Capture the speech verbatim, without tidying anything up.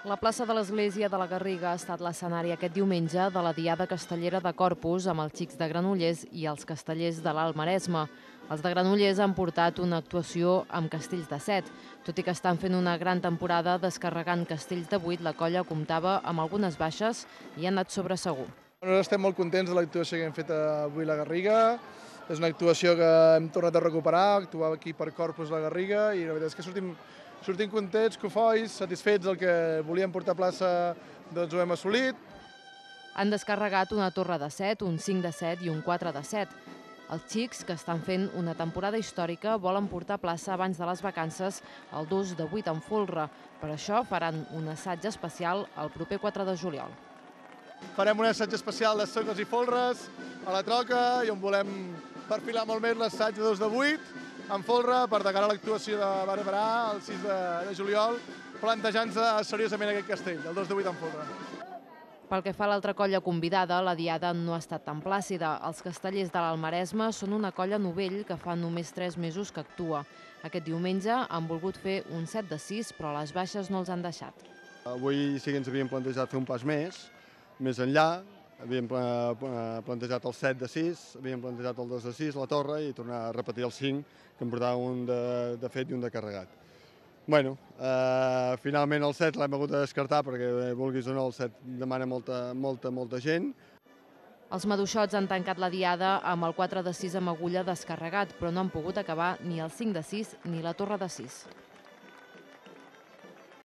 La plaça de l'Església de la Garriga ha estat l'escenari aquest diumenge de la Diada Castellera de Corpus amb els xics de Granollers i els castellers de l'Alt Maresme. Els de Granollers han portat una actuació amb castells de set. Tot i que estan fent una gran temporada descarregant castells de vuit, la colla comptava amb algunes baixes i ha anat sobre segur. Nosaltres estem molt contents de l'actuació que hem fet avui a la Garriga. És una actuació que hem tornat a recuperar, actuar aquí per Corpus a la Garriga, i la veritat és que sortim, sortim contents, cofois, satisfets del que volíem portar a plaça, doncs ho hem assolit. Han descarregat una torre de set, un cinc de set i un quatre de set. Els xics, que estan fent una temporada històrica, volen portar a plaça abans de les vacances el dos de vuit en folre. Per això faran un assaig especial el proper quatre de juliol. Farem un assaig especial de socles i folres a la Troca i on volem perfilar molt més l'assaig de dos de vuit en folre per de cara a l'actuació de Barberà el sis de juliol, plantejant-se seriosament aquest castell, el dos de vuit en folre. Pel que fa a l'altra colla convidada, la Diada no ha estat tan plàcida. Els castellers de l'Alt Maresme són una colla novell que fa només tres mesos que actua. Aquest diumenge han volgut fer un set de sis, però les baixes no els han deixat. Avui sí que ens havíem plantejat fer un pas més, més enllà. Havíem plantejat el set de sis, havíem plantejat el dos de sis, la torre, i tornar a repetir el cinc, que en portava un de, de fet i un de carregat. Bueno, eh, finalment el set l'hem hagut de descartar perquè, vulguis o no, el set demana molta, molta, molta gent. Els maduixots han tancat la Diada amb el quatre de sis amb agulla descarregat, però no han pogut acabar ni el cinc de sis ni la torre de sis.